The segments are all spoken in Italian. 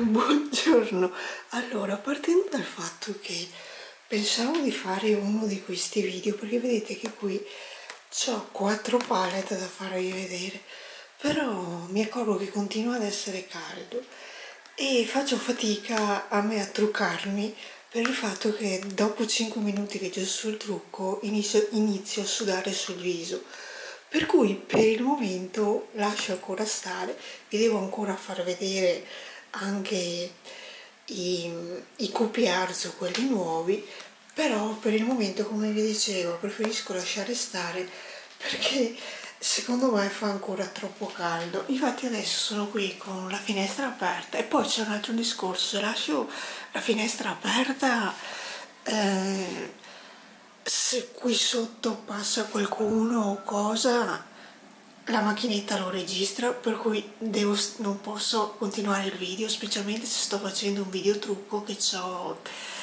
Buongiorno. Allora, partendo dal fatto che pensavo di fare uno di questi video, perché vedete che qui ho 4 palette da farvi vedere, però mi accorgo che continua ad essere caldo e faccio fatica a me a truccarmi per il fatto che dopo 5 minuti che gesso il trucco inizio a sudare sul viso. Per cui per il momento lascio ancora stare, vi devo ancora far vedere anche i copiarzo, quelli nuovi, però per il momento, come vi dicevo, preferisco lasciare stare perché secondo me fa ancora troppo caldo. Infatti adesso sono qui con la finestra aperta e poi c'è un altro discorso: se lascio la finestra aperta, se qui sotto passa qualcuno o cosa, la macchinetta lo registra, per cui non posso continuare il video, specialmente se sto facendo un video trucco che ho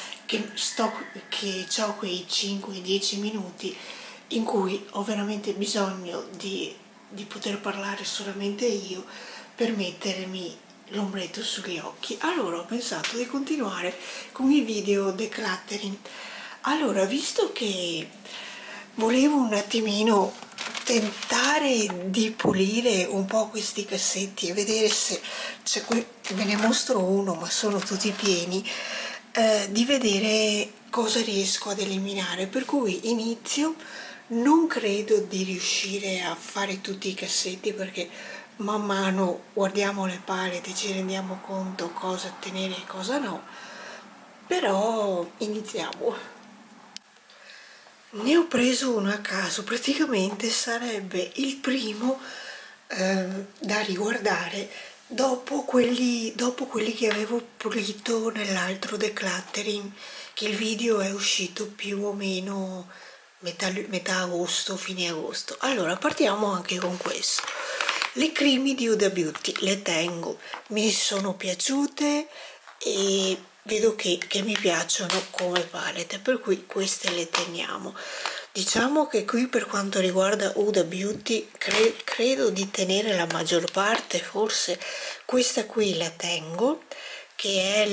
quei 5-10 minuti in cui ho veramente bisogno di poter parlare solamente io per mettermi l'ombretto sugli occhi. Allora ho pensato di continuare con i video decluttering. Allora, visto che volevo un attimino tentare di pulire un po' questi cassetti e vedere se c'è qui, ve ne mostro uno ma sono tutti pieni, di vedere cosa riesco ad eliminare, per cui inizio. Non credo di riuscire a fare tutti i cassetti perché man mano guardiamo le palette e ci rendiamo conto cosa tenere e cosa no, però iniziamo. Ne ho preso uno a caso, praticamente sarebbe il primo da riguardare dopo quelli che avevo pulito nell'altro decluttering, che il video è uscito più o meno metà agosto, fine agosto. Allora partiamo anche con questo. Le crimi di Huda Beauty le tengo, mi sono piaciute e vedo che mi piacciono come palette, per cui queste le teniamo. Diciamo che qui per quanto riguarda Huda Beauty credo di tenere la maggior parte, forse questa qui la tengo, che è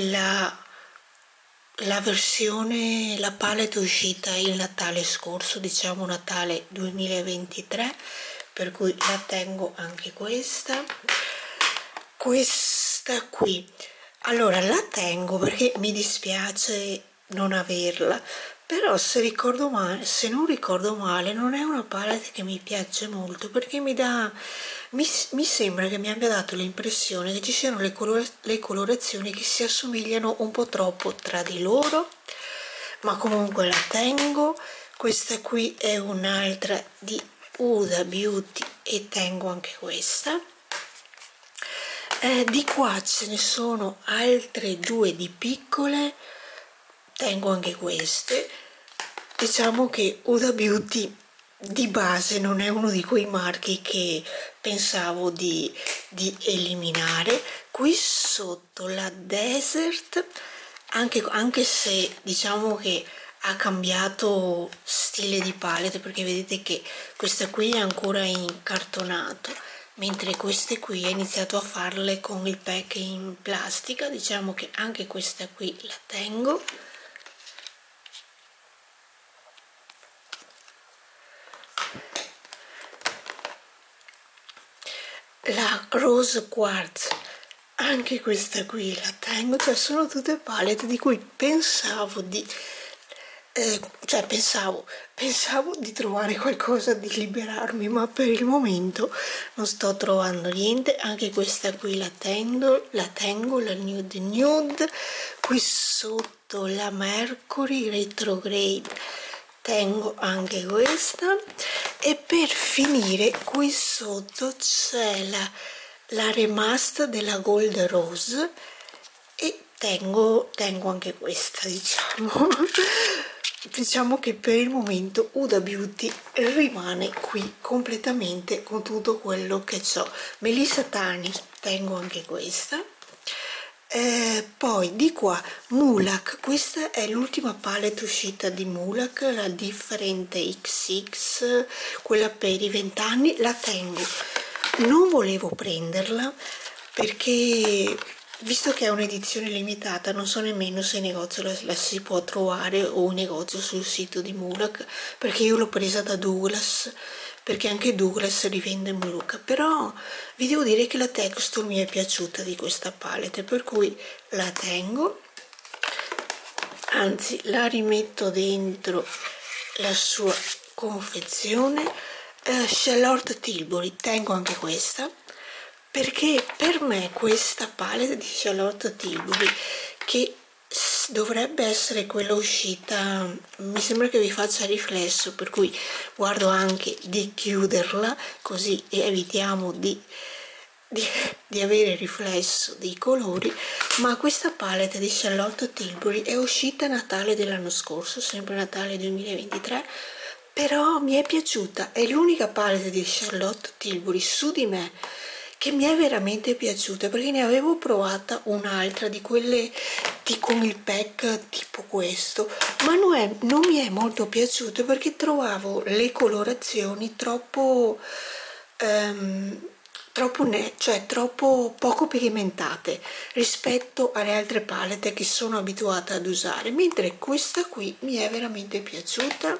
la versione, la palette uscita il Natale scorso, diciamo Natale 2023, per cui la tengo anche questa. Questa qui, allora la tengo perché mi dispiace non averla, però se non ricordo male non è una palette che mi piace molto, perché mi sembra che mi abbia dato l'impressione che ci siano le colorazioni che si assomigliano un po' troppo tra di loro, ma comunque la tengo. Questa qui è un'altra di Huda Beauty e tengo anche questa. Di qua ce ne sono altre due di piccole, tengo anche queste. Diciamo che Huda Beauty di base non è uno di quei marchi che pensavo di eliminare. Qui sotto la Desert, anche se diciamo che ha cambiato stile di palette, perché vedete che questa qui è ancora in cartonato, mentre queste qui ho iniziato a farle con il pack in plastica. Diciamo che anche questa qui la tengo. La Rose Quartz, anche questa qui la tengo. Cioè sono tutte palette di cui pensavo di pensavo di trovare qualcosa di liberarmi, ma per il momento non sto trovando niente. Anche questa qui la tengo, la Nude. Qui sotto la Mercury Retrograde tengo anche questa, e per finire qui sotto c'è la Remaster della Gold Rose e tengo anche questa. Diciamo che per il momento Huda Beauty rimane qui completamente con tutto quello che ho. Melissa Tarnish tengo anche questa. Poi di qua Mulac, questa è l'ultima palette uscita di Mulac, la Differente XX, quella per i 20 anni, la tengo. Non volevo prenderla perché visto che è un'edizione limitata, non so nemmeno se in negozio la si può trovare o in negozio sul sito di Mulac, perché io l'ho presa da Douglas, perché anche Douglas rivende Muluca. Però vi devo dire che la texture mi è piaciuta di questa palette, per cui la tengo, anzi la rimetto dentro la sua confezione. Charlotte Tilbury, tengo anche questa, perché per me questa palette di Charlotte Tilbury, che dovrebbe essere quella uscita, mi sembra che vi faccia riflesso, per cui guardo anche di chiuderla così evitiamo di avere riflesso dei colori. Ma questa palette di Charlotte Tilbury è uscita a Natale dell'anno scorso, sempre Natale 2023, però mi è piaciuta, è l'unica palette di Charlotte Tilbury su di me che mi è veramente piaciuta, perché ne avevo provata un'altra di quelle con il pack tipo questo, ma non mi è molto piaciuto perché trovavo le colorazioni troppo troppo poco pigmentate rispetto alle altre palette che sono abituata ad usare, mentre questa qui mi è veramente piaciuta.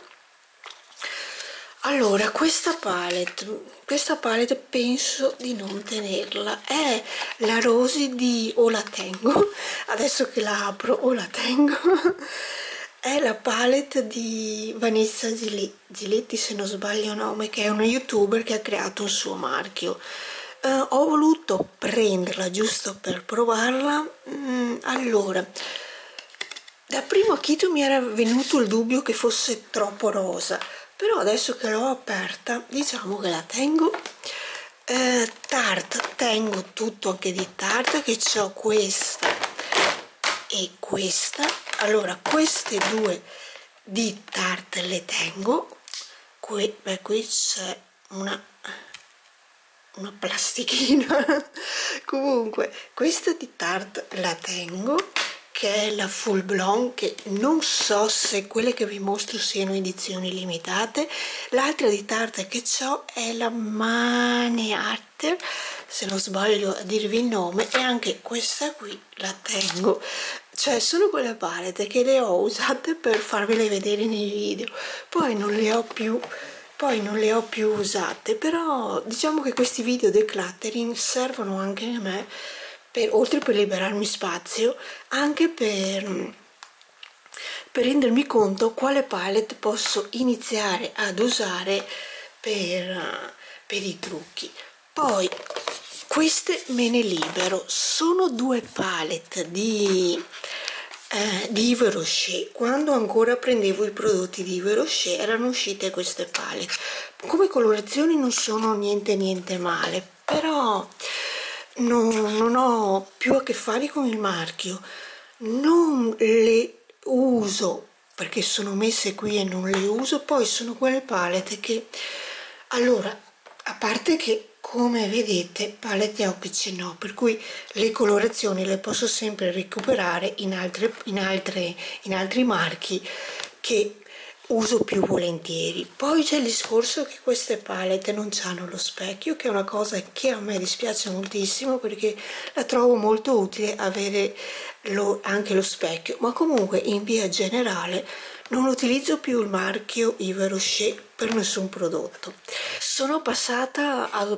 Allora, questa palette penso di non tenerla, è la Rosy di O la tengo, adesso che la apro o la tengo, è la palette di Vanessa Giletti, se non sbaglio il nome, che è una youtuber che ha creato un suo marchio. Ho voluto prenderla giusto per provarla. Allora, da primo acchito mi era venuto il dubbio che fosse troppo rosa, però adesso che l'ho aperta diciamo che la tengo. Tarte, tengo tutto anche di Tarte, che ho questa e questa. Allora, queste due di Tarte le tengo. Qui c'è una plastichina comunque questa di Tarte la tengo, che è la Full Blonde, che non so se quelle che vi mostro siano edizioni limitate. L'altra di Tarte che ho è la Mane Art, se non sbaglio a dirvi il nome, e anche questa qui la tengo. Cioè, sono quelle palette che le ho usate per farvele vedere nei video, poi non le ho più usate, però diciamo che questi video decluttering servono anche a me, oltre per liberarmi spazio, anche per rendermi conto quale palette posso iniziare ad usare per i trucchi. Poi queste me ne libero, sono due palette di Yves Rocher. Quando ancora prendevo i prodotti di Yves Rocher erano uscite queste palette, come colorazioni non sono niente male, però non ho più a che fare con il marchio, non le uso perché sono messe qui e non le uso. Poi sono quelle palette che, allora, a parte che come vedete palette occhi ce n'ho, per cui le colorazioni le posso sempre recuperare in altri marchi che uso più volentieri. Poi c'è il discorso che queste palette non hanno lo specchio, che è una cosa che a me dispiace moltissimo, perché la trovo molto utile avere anche lo specchio, ma comunque in via generale non utilizzo più il marchio Yves Rocher per nessun prodotto. Sono passata ad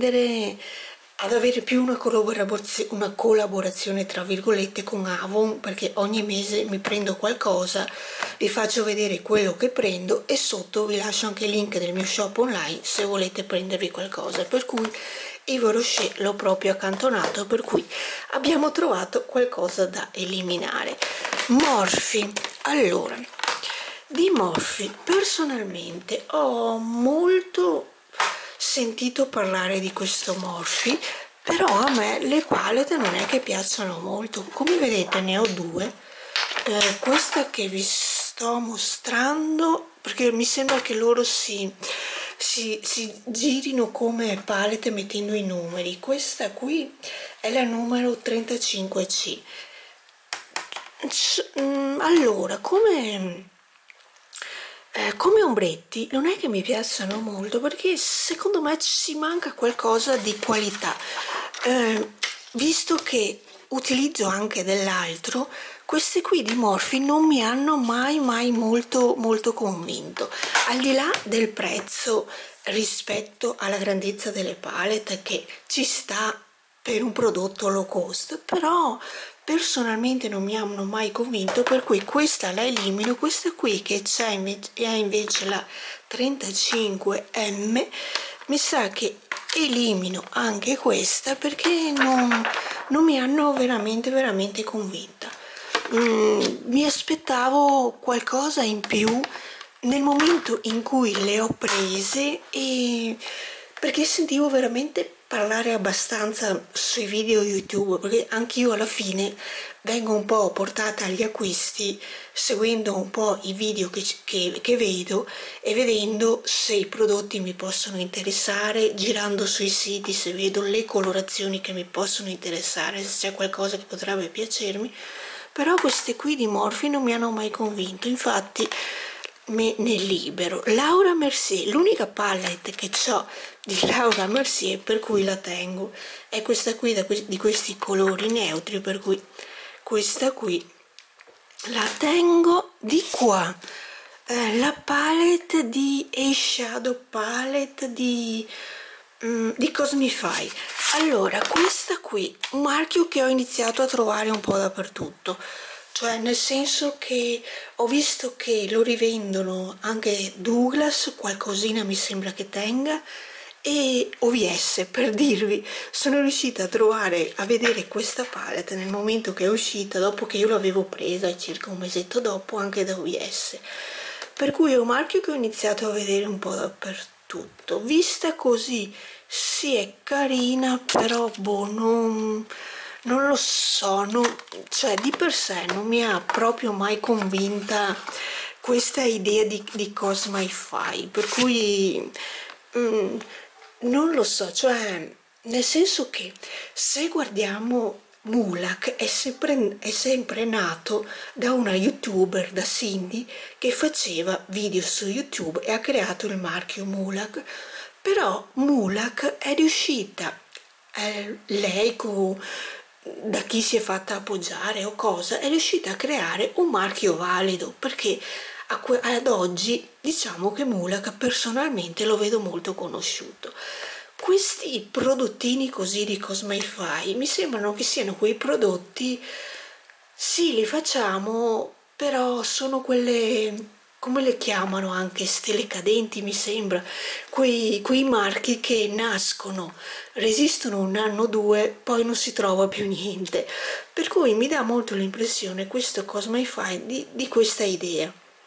avere più una collaborazione tra virgolette con Avon, perché ogni mese mi prendo qualcosa, vi faccio vedere quello che prendo e sotto vi lascio anche il link del mio shop online se volete prendervi qualcosa, per cui Yves Rocher l'ho proprio accantonato, per cui abbiamo trovato qualcosa da eliminare. Morphe, allora, di Morphe personalmente ho molto sentito parlare di questo Morphe, però a me le palette non è che piacciono molto. Come vedete ne ho due, questa che vi sto mostrando, perché mi sembra che loro si girino come palette mettendo i numeri. Questa qui è la numero 35C. Allora, come ombretti non è che mi piacciono molto, perché secondo me ci manca qualcosa di qualità, visto che utilizzo anche dell'altro, queste qui di Morphe non mi hanno mai molto convinto, al di là del prezzo rispetto alla grandezza delle palette, che ci sta per un prodotto low cost, però personalmente non mi hanno mai convinto, per cui questa la elimino. Questa qui che c'è invece la 35M, mi sa che elimino anche questa, perché non mi hanno veramente convinta. Mi aspettavo qualcosa in più nel momento in cui le ho prese, e perché sentivo veramente parlare abbastanza sui video YouTube, perché anch'io alla fine vengo un po' portata agli acquisti seguendo un po' i video che vedo, e vedendo se i prodotti mi possono interessare, girando sui siti se vedo le colorazioni che mi possono interessare, se c'è qualcosa che potrebbe piacermi. Però queste qui di Morphe non mi hanno mai convinto, infatti me ne libero. Laura Mercier, l'unica palette che ho di Laura Mercier, per cui la tengo, è questa qui di questi colori neutri, per cui questa qui la tengo. Di qua la palette di Eyeshadow palette di Cosmify. Allora, questa qui, un marchio che ho iniziato a trovare un po' dappertutto, cioè nel senso che ho visto che lo rivendono anche Douglas, qualcosina mi sembra che tenga, e OVS, per dirvi, sono riuscita a vedere questa palette nel momento che è uscita, dopo che io l'avevo presa circa un mesetto dopo, anche da OVS, per cui è un marchio che ho iniziato a vedere un po' dappertutto. Vista così sì, è carina, però boh, non lo so, cioè di per sé non mi ha proprio mai convinta questa idea di Cosmify, per cui non lo so, cioè nel senso che se guardiamo Mulak è sempre nato da una youtuber, da Cindy, che faceva video su YouTube e ha creato il marchio Mulak. Però Mulak è riuscita, lei da chi si è fatta appoggiare o cosa, è riuscita a creare un marchio valido, perché ad oggi diciamo che Mulak personalmente lo vedo molto conosciuto. Questi prodottini così di Cosmify mi sembrano che siano quei prodotti, sì, li facciamo, però sono quelle, come le chiamano, anche stelle cadenti, mi sembra, quei marchi che nascono, resistono un anno o due, poi non si trova più niente, per cui mi dà molto l'impressione questo Cosmify di questa idea.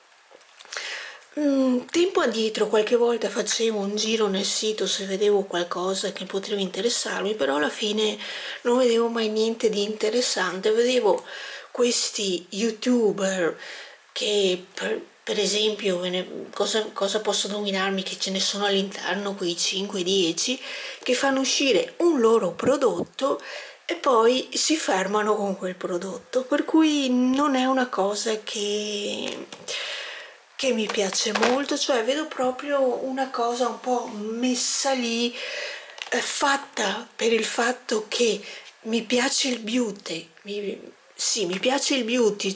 Tempo addietro qualche volta facevo un giro nel sito se vedevo qualcosa che poteva interessarmi, però alla fine non vedevo mai niente di interessante. Vedevo questi youtuber che per esempio, cosa posso nominarmi, che ce ne sono all'interno, quei 5-10 che fanno uscire un loro prodotto e poi si fermano con quel prodotto, per cui non è una cosa che mi piace molto, cioè vedo proprio una cosa un po' messa lì, fatta per il fatto che mi piace il beauty, sì, mi piace il beauty,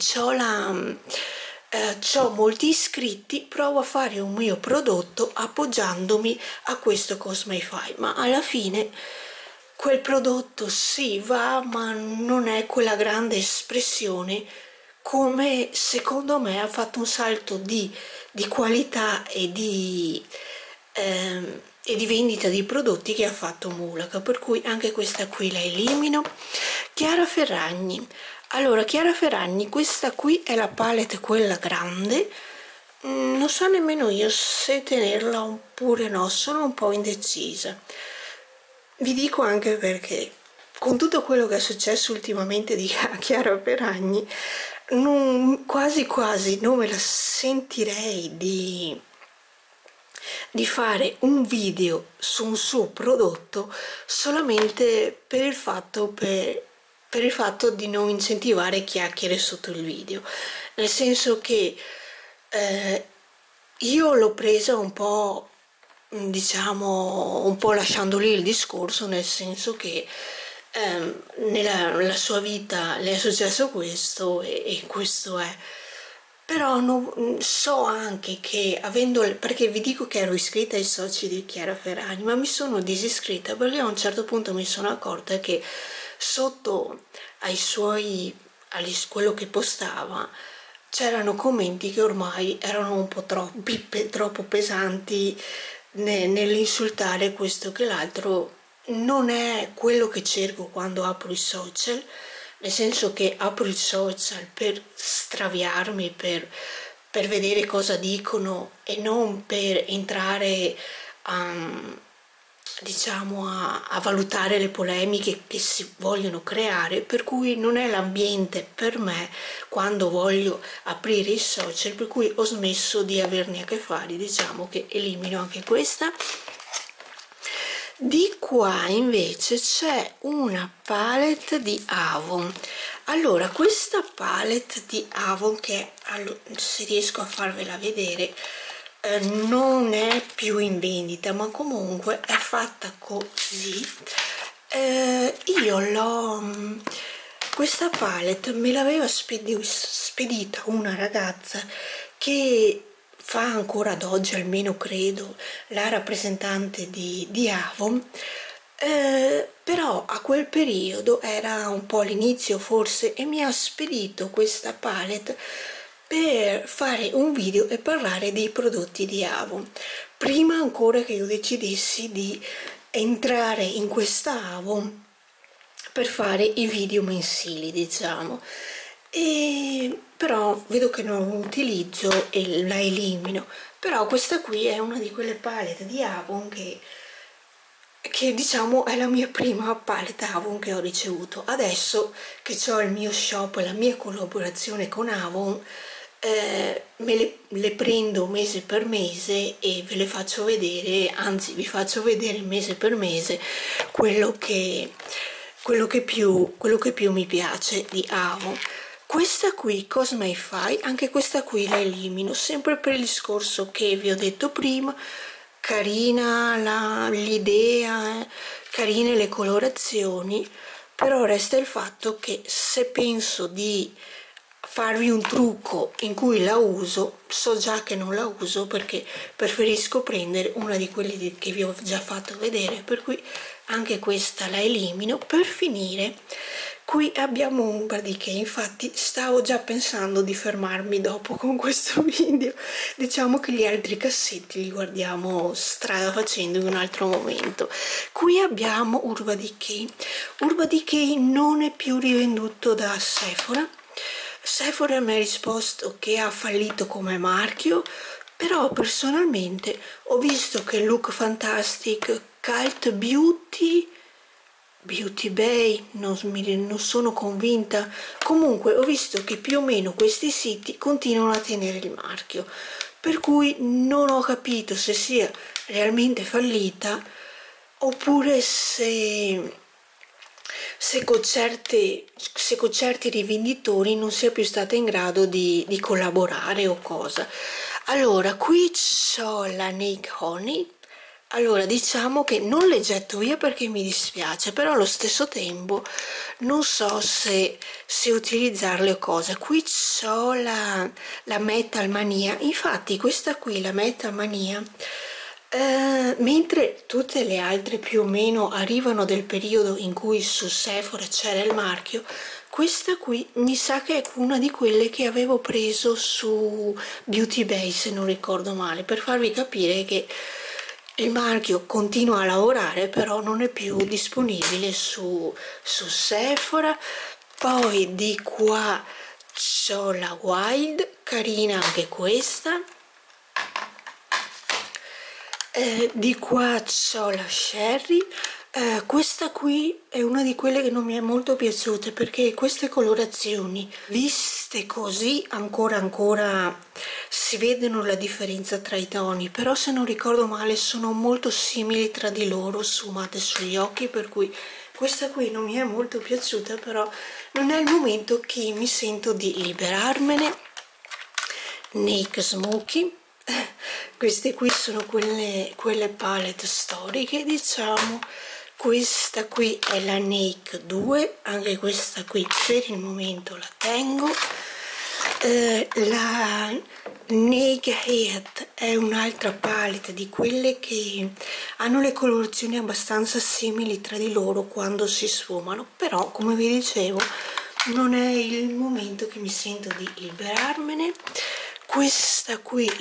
c'ho molti iscritti, provo a fare un mio prodotto appoggiandomi a questo Cosmify, ma alla fine quel prodotto sì va, ma non è quella grande espressione come secondo me ha fatto un salto di qualità e di vendita di prodotti che ha fatto Mulak, per cui anche questa qui la elimino. Chiara Ferragni, allora Chiara Ferragni, questa qui è la palette quella grande, non so nemmeno io se tenerla oppure no, sono un po' indecisa. Vi dico anche perché con tutto quello che è successo ultimamente di Chiara Ferragni, quasi non me la sentirei di fare un video su un suo prodotto solamente per il fatto di non incentivare chiacchiere sotto il video, nel senso che io l'ho presa un po', diciamo, un po' lasciando lì il discorso, nel senso che nella sua vita le è successo questo e questo è. Però so anche che perché vi dico che ero iscritta ai soci di Chiara Ferragni, ma mi sono disiscritta perché a un certo punto mi sono accorta che sotto quello che postava c'erano commenti che ormai erano un po' troppo pesanti nell'insultare questo che l'altro. Non è quello che cerco quando apro i social, nel senso che apro il social per straviarmi, per vedere cosa dicono e non per entrare a, diciamo, a valutare le polemiche che si vogliono creare, per cui non è l'ambiente per me quando voglio aprire i social, per cui ho smesso di averne a che fare, diciamo che elimino anche questa. Di qua invece c'è una palette di Avon. Allora, questa palette di Avon, che se riesco a farvela vedere, non è più in vendita, ma comunque è fatta così. Questa palette me l'aveva spedita una ragazza che fa ancora ad oggi, almeno credo, la rappresentante di Avon, però a quel periodo era un po' l'inizio forse e mi ha spedito questa palette per fare un video e parlare dei prodotti di Avon, prima ancora che io decidessi di entrare in questa Avon per fare i video mensili, diciamo. E però vedo che non utilizzo e la elimino. Però questa qui è una di quelle palette di Avon che diciamo è la mia prima palette Avon che ho ricevuto. Adesso che ho il mio shop e la mia collaborazione con Avon, le prendo mese per mese e ve le faccio vedere, anzi vi faccio vedere mese per mese quello che più mi piace di Avon. Questa qui, Cosmify, anche questa qui la elimino, sempre per il discorso che vi ho detto prima. Carina l'idea, carine le colorazioni, però resta il fatto che se penso di farvi un trucco in cui la uso, so già che non la uso perché preferisco prendere una di quelle che vi ho già fatto vedere, per cui anche questa la elimino. Per finire, qui abbiamo un che infatti stavo già pensando di fermarmi dopo con questo video, diciamo che gli altri cassetti li guardiamo strada facendo in un altro momento. Qui abbiamo Urban Decay. Urban Decay non è più rivenduto da Sephora. Sephora mi ha risposto che ha fallito come marchio, però personalmente ho visto che Look Fantastic, Cult Beauty Bay, non sono convinta, comunque ho visto che più o meno questi siti continuano a tenere il marchio, per cui non ho capito se sia realmente fallita oppure se con certi rivenditori non sia più stata in grado di collaborare o cosa. Allora, qui c'ho la Naked Honey. Allora, diciamo che non le getto via perché mi dispiace, però allo stesso tempo non so se utilizzarle o cosa. Qui c'ho la Metal Mania, infatti questa qui, la Metal Mania, mentre tutte le altre più o meno arrivano del periodo in cui su Sephora c'era il marchio, questa qui mi sa che è una di quelle che avevo preso su Beauty Bay, se non ricordo male, per farvi capire che il marchio continua a lavorare, però non è più disponibile su Sephora. Poi di qua c'ho la Wild, carina anche questa. Di qua c'ho la Sherry. Questa qui è una di quelle che non mi è molto piaciute perché queste colorazioni viste così ancora si vedono la differenza tra i toni, però se non ricordo male sono molto simili tra di loro sfumate sugli occhi, per cui questa qui non mi è molto piaciuta, però non è il momento che mi sento di liberarmene. Naked Smoky. Queste qui sono quelle palette storiche, diciamo. questa qui è la Nike 2, anche questa qui per il momento la tengo. La Naked è un'altra palette di quelle che hanno le colorazioni abbastanza simili tra di loro quando si sfumano, però come vi dicevo non è il momento che mi sento di liberarmene. Questa qui,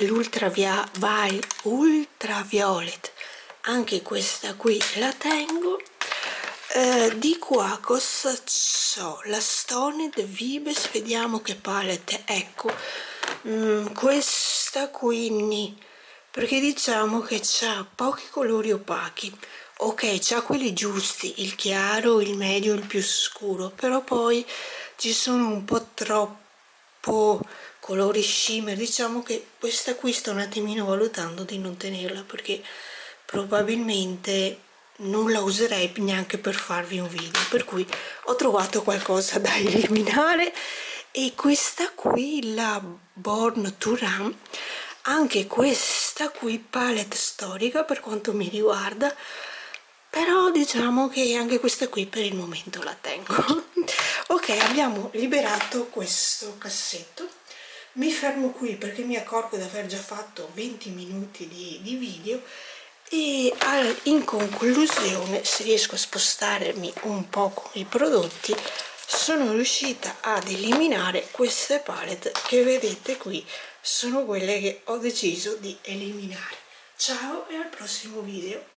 l'Ultraviolet, anche questa qui la tengo. Di qua cosa c'ho? La Stoned Vibes, vediamo che palette, ecco, questa qui, perché diciamo che c'ha pochi colori opachi. Ok, c'ha quelli giusti, il chiaro, il medio, il più scuro, però poi ci sono un po' troppo colori shimmer. Diciamo che questa qui sto un attimino valutando di non tenerla, perché probabilmente non la userei neanche per farvi un video, per cui ho trovato qualcosa da eliminare. E questa qui, la Born to Run, anche questa qui palette storica per quanto mi riguarda, però diciamo che anche questa qui per il momento la tengo. Ok, abbiamo liberato questo cassetto, mi fermo qui perché mi accorgo di aver già fatto 20 minuti di video. E in conclusione, se riesco a spostarmi un po' con i prodotti, sono riuscita ad eliminare queste palette che vedete qui, sono quelle che ho deciso di eliminare. Ciao e al prossimo video.